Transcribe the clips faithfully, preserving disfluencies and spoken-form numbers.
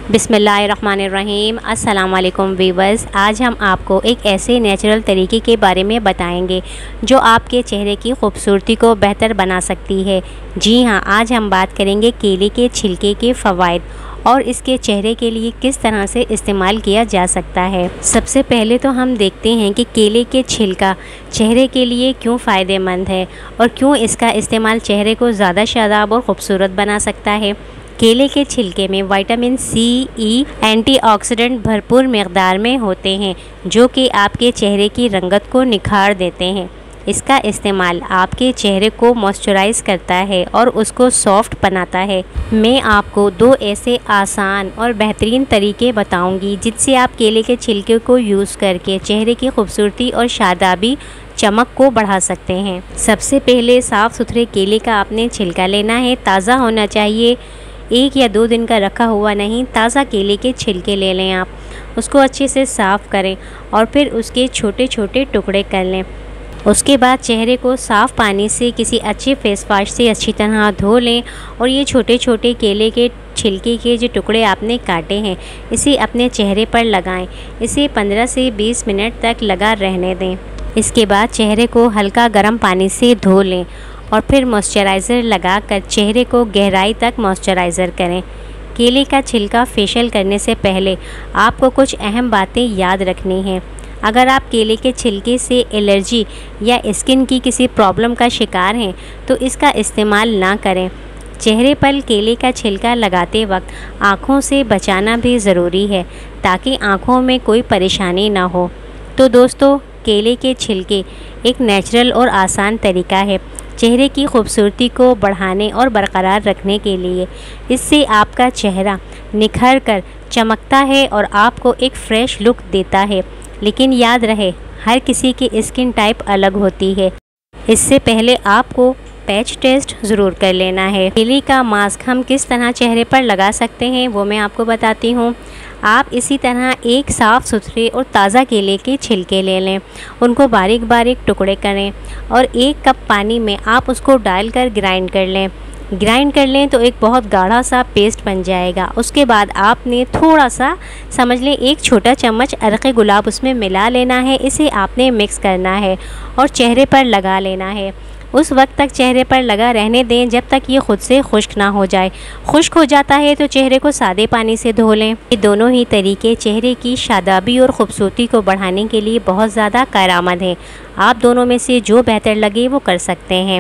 बिस्मिल्लाहिर्रहमानिर्रहीम। अस्सलाम वालेकुम वीवर्स। आज हम आपको एक ऐसे नेचुरल तरीके के बारे में बताएंगे जो आपके चेहरे की खूबसूरती को बेहतर बना सकती है। जी हाँ, आज हम बात करेंगे केले के छिलके के फ़वाइद और इसके चेहरे के लिए किस तरह से इस्तेमाल किया जा सकता है। सबसे पहले तो हम देखते हैं कि केले के छिलका चेहरे के लिए क्यों फ़ायदेमंद है और क्यों इसका इस्तेमाल चेहरे को ज़्यादा शादाब और ख़ूबसूरत बना सकता है। केले के छिलके में विटामिन सी, ई, एंटीऑक्सीडेंट भरपूर मकदार में होते हैं जो कि आपके चेहरे की रंगत को निखार देते हैं। इसका इस्तेमाल आपके चेहरे को मॉइस्चराइज़ करता है और उसको सॉफ्ट बनाता है। मैं आपको दो ऐसे आसान और बेहतरीन तरीके बताऊंगी जिससे आप केले के छिलके को यूज़ करके चेहरे की खूबसूरती और शादाबी चमक को बढ़ा सकते हैं। सबसे पहले साफ़ सुथरे केले का आपने छिलका लेना है। ताज़ा होना चाहिए, एक या दो दिन का रखा हुआ नहीं। ताज़ा केले के छिलके ले लें आप, उसको अच्छे से साफ़ करें और फिर उसके छोटे छोटे टुकड़े कर लें। उसके बाद चेहरे को साफ़ पानी से किसी अच्छे फेस वाश से अच्छी तरह धो लें और ये छोटे छोटे केले के छिलके के जो टुकड़े आपने काटे हैं इसे अपने चेहरे पर लगाएं। इसे पंद्रह से बीस मिनट तक लगा रहने दें। इसके बाद चेहरे को हल्का गर्म पानी से धो लें और फिर मॉइस्चराइज़र लगाकर चेहरे को गहराई तक मॉइस्चराइज़र करें। केले का छिलका फेशियल करने से पहले आपको कुछ अहम बातें याद रखनी हैं। अगर आप केले के छिलके से एलर्जी या स्किन की किसी प्रॉब्लम का शिकार हैं तो इसका इस्तेमाल ना करें। चेहरे पर केले का छिलका लगाते वक्त आँखों से बचाना भी ज़रूरी है ताकि आँखों में कोई परेशानी ना हो। तो दोस्तों, केले के छिलके एक नेचुरल और आसान तरीका है चेहरे की खूबसूरती को बढ़ाने और बरकरार रखने के लिए। इससे आपका चेहरा निखर कर चमकता है और आपको एक फ़्रेश लुक देता है। लेकिन याद रहे, हर किसी की स्किन टाइप अलग होती है। इससे पहले आपको पैच टेस्ट ज़रूर कर लेना है। केले का मास्क हम किस तरह चेहरे पर लगा सकते हैं वो मैं आपको बताती हूँ। आप इसी तरह एक साफ़ सुथरे और ताज़ा केले के छिलके ले लें, उनको बारीक बारीक टुकड़े करें और एक कप पानी में आप उसको डालकर ग्राइंड कर लें। ग्राइंड कर लें तो एक बहुत गाढ़ा सा पेस्ट बन जाएगा। उसके बाद आपने थोड़ा सा समझ लें एक छोटा चम्मच अरक़े गुलाब उसमें मिला लेना है। इसे आपने मिक्स करना है और चेहरे पर लगा लेना है। उस वक्त तक चेहरे पर लगा रहने दें जब तक ये खुद से खुश्क ना हो जाए। खुश्क हो जाता है तो चेहरे को सादे पानी से धो लें। ये दोनों ही तरीके चेहरे की शादाबी और ख़ूबसूरती को बढ़ाने के लिए बहुत ज़्यादा कारआमद हैं। आप दोनों में से जो बेहतर लगे वो कर सकते हैं।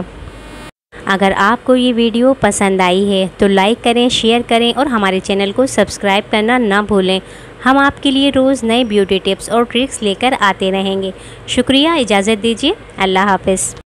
अगर आपको ये वीडियो पसंद आई है तो लाइक करें, शेयर करें और हमारे चैनल को सब्सक्राइब करना ना भूलें। हम आपके लिए रोज़ नए ब्यूटी टिप्स और ट्रिक्स लेकर आते रहेंगे। शुक्रिया, इजाज़त दीजिए। अल्लाह हाफ़िज़।